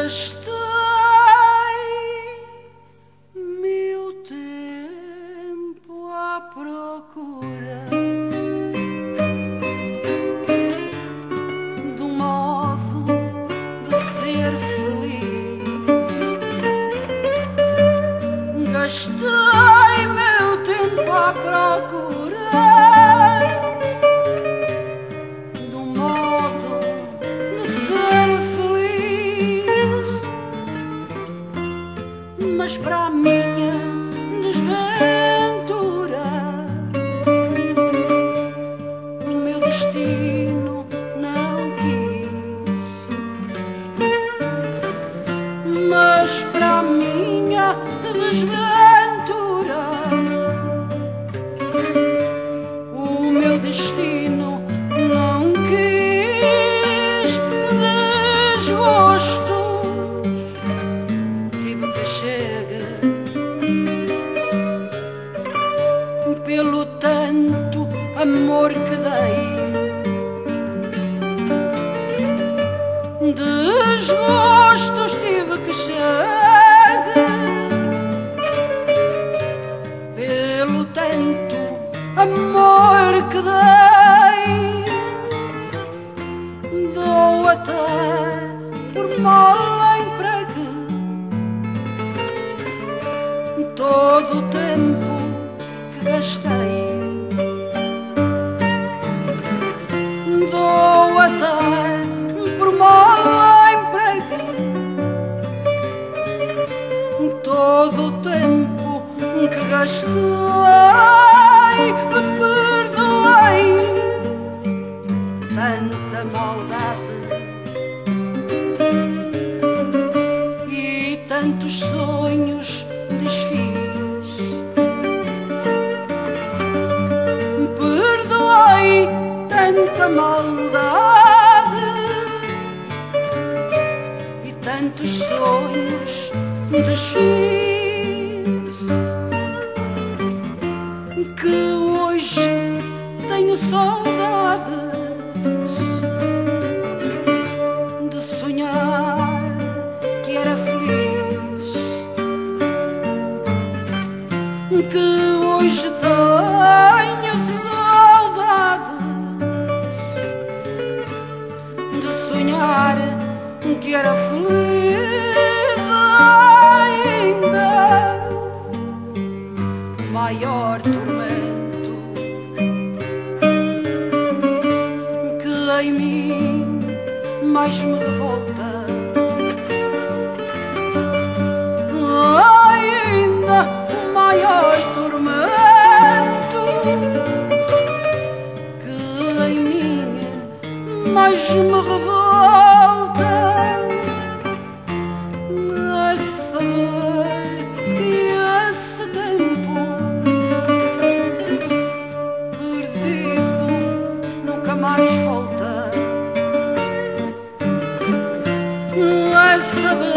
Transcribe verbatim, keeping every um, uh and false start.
Gastei meu tempo à procura do modo de ser feliz. Gastei meu tempo à procura do modo de ser feliz, mas para a minha desventura o meu destino não quis. Mas para a minha desventura o meu destino não quis. Desgostos tive que chegar pelo tanto amor que dei. Desgostos tive que chegar pelo tanto amor que dei. Dou até por mal emprego todo o tempo que gastei. Dou até por mal emprego todo o tempo que gastei. Perdoei tanta maldade e tantos sonhos desfiz. Perdoei tanta maldade e tantos sonhos desfiz, que hoje tenho saudades de sonhar que era feliz, que hoje tenho saudades de sonhar que era feliz. Ainda maior tormento que em mim mais me revolta. Ainda maior tormento que em mim mais me revolta. Mais volta a saber